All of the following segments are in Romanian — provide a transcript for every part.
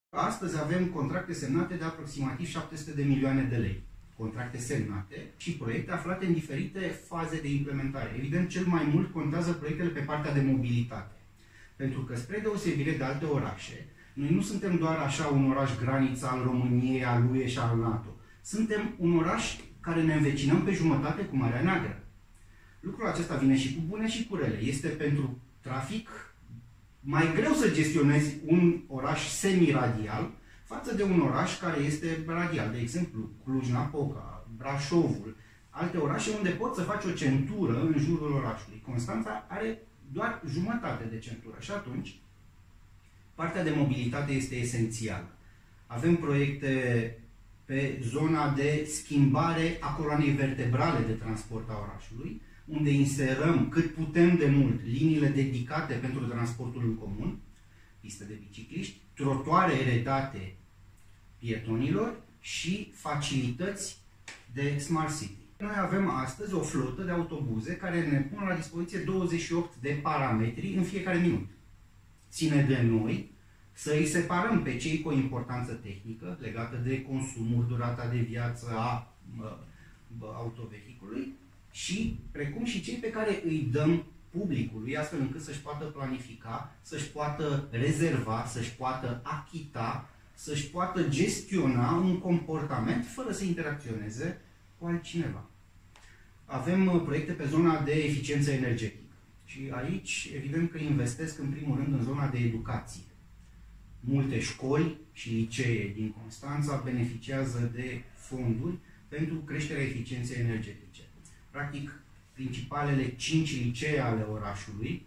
Astăzi avem contracte semnate de aproximativ 700 de milioane de lei. Contracte semnate și proiecte aflate în diferite faze de implementare. Evident, cel mai mult contează proiectele pe partea de mobilitate. Pentru că, spre deosebire de alte orașe, noi nu suntem doar așa un oraș graniță al României, al UE și al NATO. Suntem un oraș care ne învecinăm pe jumătate cu Marea Neagră. Lucrul acesta vine și cu bune și cu rele. Este pentru trafic mai greu să gestionezi un oraș semi-radial față de un oraș care este radial. De exemplu, Cluj-Napoca, Brașovul, alte orașe unde poți să faci o centură în jurul orașului. Constanța are doar jumătate de centură și atunci partea de mobilitate este esențială. Avem proiecte pe zona de schimbare a coloanei vertebrale de transport a orașului, unde inserăm cât putem de mult liniile dedicate pentru transportul în comun, piste de bicicliști, trotuare redate pietonilor și facilități de Smart City. Noi avem astăzi o flotă de autobuze care ne pun la dispoziție 28 de parametri în fiecare minut. Ține de noi să îi separăm pe cei cu o importanță tehnică legată de consumuri, durata de viață a autovehicului și precum și cei pe care îi dăm publicului, astfel încât să-și poată planifica, să-și poată rezerva, să-și poată achita, să-și poată gestiona un comportament fără să interacționeze cu altcineva. Avem proiecte pe zona de eficiență energetică și aici evident că investesc în primul rând în zona de educație. Multe școli și licee din Constanța beneficiază de fonduri pentru creșterea eficienței energetice. Practic, principalele 5 licee ale orașului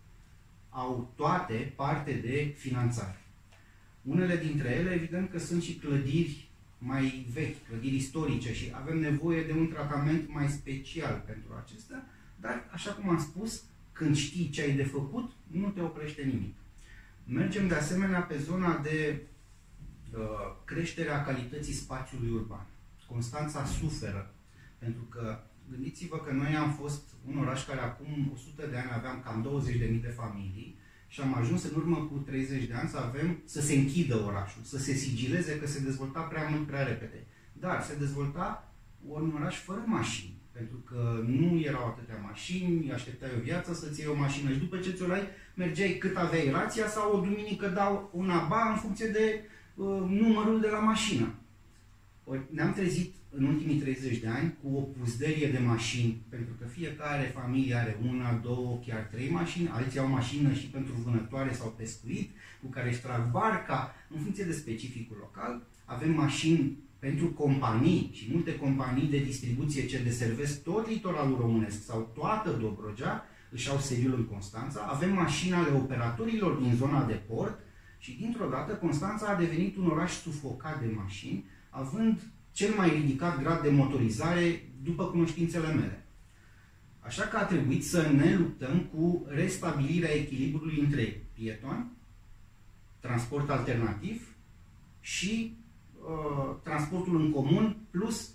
au toate parte de finanțare. Unele dintre ele, evident că sunt și clădiri mai vechi, clădiri istorice și avem nevoie de un tratament mai special pentru acestea, dar, așa cum am spus, când știi ce ai de făcut, nu te oprește nimic. Mergem de asemenea pe zona de creșterea calității spațiului urban. Constanța suferă, pentru că gândiți-vă că noi am fost un oraș care acum 100 de ani aveam cam 20.000 de familii și am ajuns în urmă cu 30 de ani să se închidă orașul, să se sigileze că se dezvolta prea mult, prea repede. Dar se dezvolta un oraș fără mașini, pentru că nu erau atâtea mașini, așteptai o viață să-ți iei o mașină și după ce ți-o luai, mergeai cât aveai rația sau o duminică dau una ba în funcție de numărul de la mașină. Ne-am trezit în ultimii 30 de ani cu o puzderie de mașini, pentru că fiecare familie are una, două, chiar 3 mașini, alții au mașină și pentru vânătoare sau pescuit, cu care își trag barca, în funcție de specificul local. Avem mașini pentru companii și multe companii de distribuție ce deservesc tot litoralul românesc sau toată Dobrogea, își au sediul în Constanța. Avem mașini ale operatorilor din zona de port și dintr-o dată Constanța a devenit un oraș sufocat de mașini, având cel mai ridicat grad de motorizare după cunoștințele mele. Așa că a trebuit să ne luptăm cu restabilirea echilibrului între pietoni, transport alternativ și transportul în comun, plus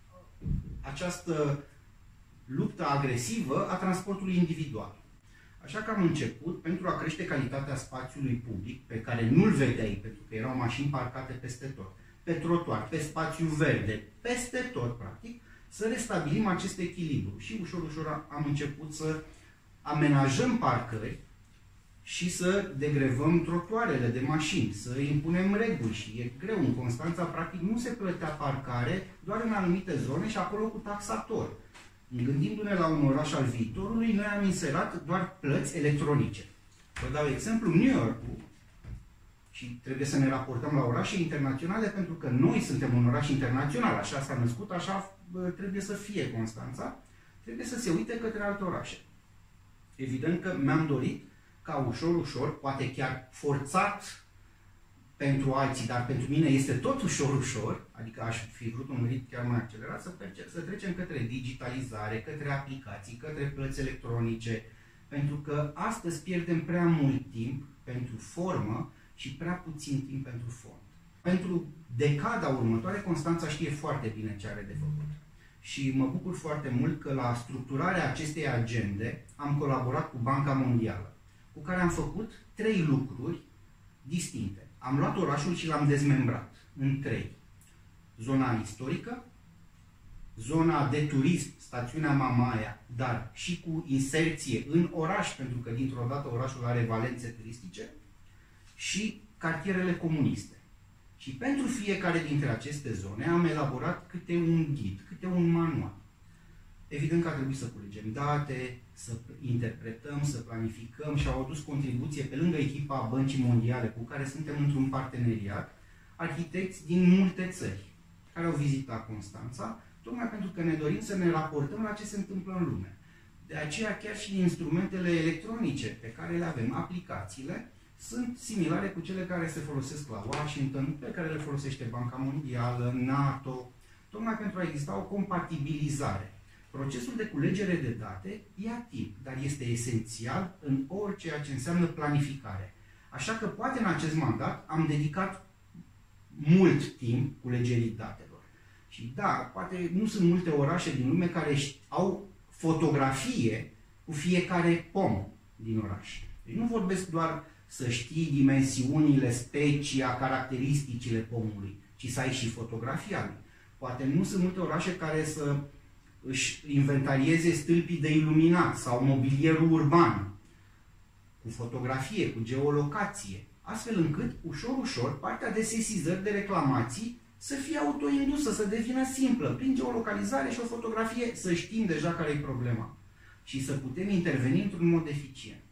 această luptă agresivă a transportului individual. Așa că am început, pentru a crește calitatea spațiului public, pe care nu-l vedeai, pentru că erau mașini parcate peste tot, pe trotuar, pe spațiu verde, peste tot, practic, să restabilim acest echilibru. Și ușor, ușor am început să amenajăm parcări și să degrevăm trotuarele de mașini, să impunem reguli. Și e greu. În Constanța, practic, nu se plătea parcare doar în anumite zone și acolo cu taxator. Gândindu-ne la un oraș al viitorului, noi am inserat doar plăți electronice. Vă dau exemplu, New York-ul, și trebuie să ne raportăm la orașe internaționale, pentru că noi suntem un oraș internațional, așa s-a născut, așa trebuie să fie Constanța, trebuie să se uite către alte orașe. Evident că mi-am dorit ca ușor, ușor, poate chiar forțat pentru alții, dar pentru mine este tot ușor, ușor, adică aș fi vrut un ritm chiar mai accelerat, să trecem către digitalizare, către aplicații, către plăți electronice, pentru că astăzi pierdem prea mult timp pentru formă și prea puțin timp pentru fond. Pentru decada următoare, Constanța știe foarte bine ce are de făcut. Și mă bucur foarte mult că la structurarea acestei agende am colaborat cu Banca Mondială, cu care am făcut 3 lucruri distincte. am luat orașul și l-am dezmembrat în 3. Zona istorică, zona de turism, stațiunea Mamaia, dar și cu inserție în oraș, pentru că dintr-o dată orașul are valențe turistice, și cartierele comuniste. Și pentru fiecare dintre aceste zone am elaborat câte un ghid, câte un manual. Evident că a trebuit să culegem date, să interpretăm, să planificăm și au adus contribuție pe lângă echipa Băncii Mondiale cu care suntem într-un parteneriat, arhitecți din multe țări care au vizitat Constanța, tocmai pentru că ne dorim să ne raportăm la ce se întâmplă în lume. De aceea chiar și instrumentele electronice pe care le avem, aplicațiile, sunt similare cu cele care se folosesc la Washington, pe care le folosește Banca Mondială, NATO, tocmai pentru a exista o compatibilizare. Procesul de culegere de date ia timp, dar este esențial în orice ce înseamnă planificare. Așa că poate în acest mandat am dedicat mult timp culegerii datelor. Și da, poate nu sunt multe orașe din lume care au fotografie cu fiecare pom din oraș. Deci nu vorbesc doar să știi dimensiunile, specia, caracteristicile pomului, ci să ai și fotografia lui. Poate nu sunt multe orașe care să își inventarieze stâlpii de iluminat sau mobilierul urban, cu fotografie, cu geolocație, astfel încât, ușor, ușor, partea de sesizări, de reclamații, să fie autoindusă, să devină simplă, prin geolocalizare și o fotografie, să știm deja care e problema și să putem interveni într-un mod eficient.